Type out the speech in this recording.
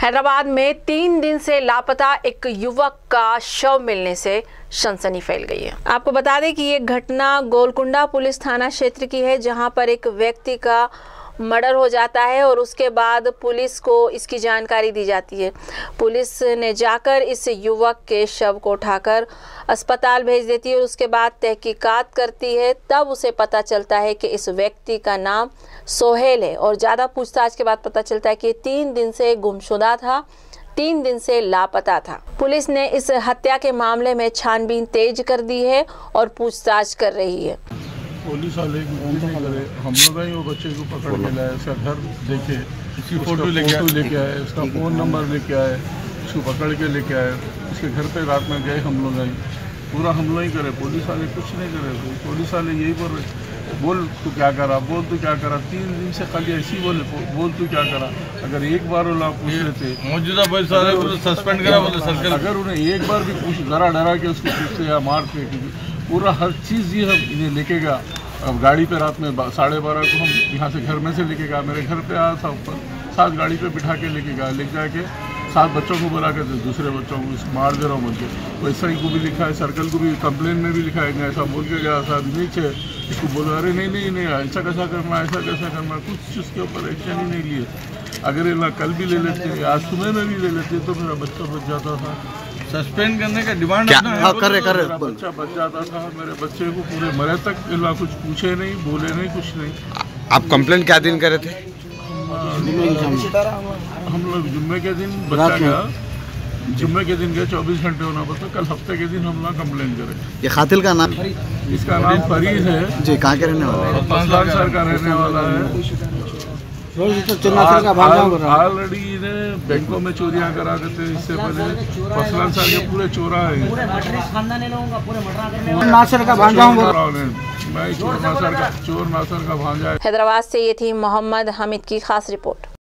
हैदराबाद में 3 दिन से लापता एक युवक का शव मिलने से सनसनी फैल गई है। आपको बता दें कि ये घटना गोलकुंडा पुलिस थाना क्षेत्र की है, जहां पर एक व्यक्ति का मर्डर हो जाता है और उसके बाद पुलिस को इसकी जानकारी दी जाती है। पुलिस ने जाकर इस युवक के शव को उठाकर अस्पताल भेज देती है और उसके बाद तहकीकात करती है। तब उसे पता चलता है कि इस व्यक्ति का नाम सोहेल है और ज़्यादा पूछताछ के बाद पता चलता है कि 3 दिन से गुमशुदा था, 3 दिन से लापता था। पुलिस ने इस हत्या के मामले में छानबीन तेज कर दी है और पूछताछ कर रही है। पुलिस वाले करे, हम लोग ही वो बच्चे को पकड़ के लाए, उसका घर देखे, उसकी फोटो लेके आए, उसका फ़ोन नंबर लेके आए, उसको पकड़ के लेके आए, उसके घर पे रात में गए हम लोग ही, पूरा हम लोग ही करे, पुलिस वाले कुछ नहीं करे। पुलिस वाले यही बोल रहे, बोल तू क्या करा, बोल तू क्या करा। 3 दिन से खाली ऐसी बोले, बोल तू क्या करा। अगर एक बार वो पूछ लेते मौजूदा पुलिस वाले को सस्पेंड करा बोले सरकार, अगर उन्हें एक बार भी पूछ डरा के उसको पूछते या मारते, पूरा हर चीज़ ये हम इन्हें लेके गया। अब गाड़ी पे रात में 12:30 को हम यहाँ से घर में से लेके गया, मेरे घर पे आया था ऊपर, साथ गाड़ी पे बिठा के लेके गया, ले जाके 7 बच्चों को बुला के दूसरे बच्चों को मार दे रहा हूँ मुझे। वैसा ही को भी लिखा है, सर्कल को भी कंप्लेन में भी लिखा है, ऐसा बोल के गया साथ नीचे। इसको बोला अरे नहीं ऐसा कैसा करना, ऐसा कैसा करना, कुछ उसके ऊपर एक्शन ही नहीं लिए। अगर ये कल भी ले लेते, आज सुबह में भी ले लेते तो मेरा बच्चा बच जाता था। सस्पेंड करने का डिमांड कर रहे बच्चा बच जाता था। मेरे बच्चे को पूरे मरे तक कुछ पूछे नहीं, बोले नहीं, कुछ नहीं। आप कंप्लेन क्या दिन करे थे? हम लोग जुम्मे के दिन बच्चा गया, जुम्मे के दिन गए, 24 घंटे होना पड़ता। कल हफ्ते के दिन हम लोग कंप्लेन करें। ये कातिल का नाम? इसका नाम फरीद है जी। कहाँ के रहने वाला है? 5 साल का रहने वाला है। ऑलरेडी इन्हें बैंकों में चोरियां करा देते, इससे पहले 5 साल के पूरे चोरा है। मैं चोर नासर का भांजा। हैदराबाद से ये थी मोहम्मद हामिद की खास रिपोर्ट।